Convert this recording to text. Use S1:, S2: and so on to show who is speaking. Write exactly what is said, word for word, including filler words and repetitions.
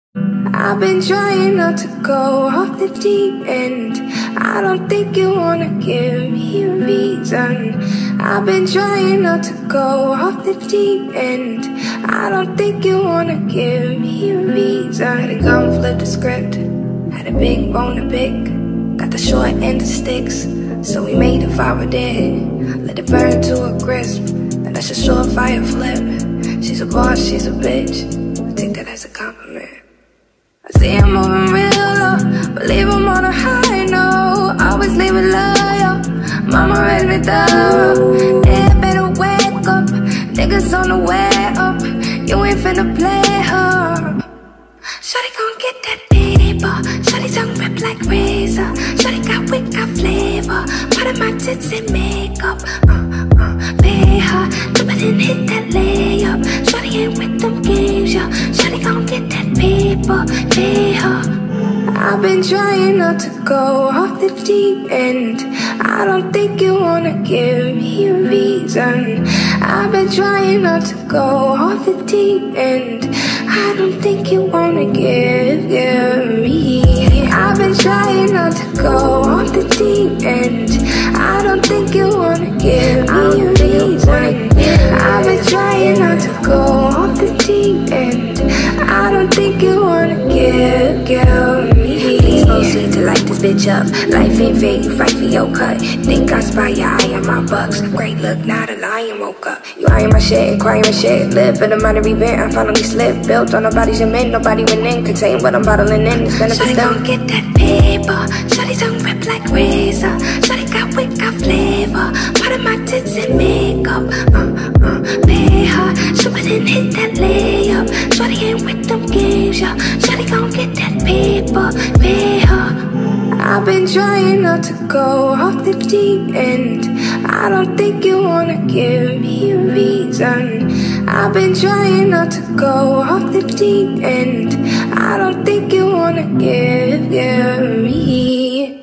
S1: I've been trying not to go off the deep end. I don't think you wanna give me a reason. I've been trying not to go off the deep end. I don't think you wanna give me a reason. Had to go and flip the script. Had a big bone to pick. Got the short end of sticks, so we made a fire dead. Let it burn to a crisp. Now that's a surefire flip. She's a boss, she's a bitch. I take that as a compliment. I see I'm moving real low, but leave him on a high note. Always leave it loyal. Mama raised me thorough. Yeah, better wake up. Niggas on the way up. You ain't finna play her. Shawty gon' get that paper. Shawty tongue rip like razor. Shawty got wit, got flavor. Part of my tits and makeup. Uh, uh, pay her. Jump it and hit that layup. Shawty ain't with them games, yo. Shawty gon' get that paper. Pay her. I've been trying not to go off the deep end. I don't think you wanna give me a reason. I've been trying not to go off the deep end. I don't think you wanna give, give me. I've been trying not to go off the deep end. I don't think you wanna give me a reason. I've been trying not to go off the deep end. I don't think you wanna give, give me. Please proceed to light this bitch up. Life ain't fair, you fight for your cut. Think I spy your eye on my bucks. Great look, not a lion woke up. You eyeing my shit, crying my shit. Live in a minor event, I finally slipped. Built on nobody's men, nobody went in. Contain what I'm bottling in, it's benefits Shawty gon' get that paper. Shawty tongue rip like razor. Shawty got wit, got flavor. Part of my tits and makeup. Uh, uh, pay her. Shoot it and hit that layup. Shawty ain't with them games, yo. Shawty gon' get that paper. Pay her. I've been trying not to go off the deep end. I don't think you wanna give me a reason. I've been trying not to go off the deep end. I don't think you wanna give, give me.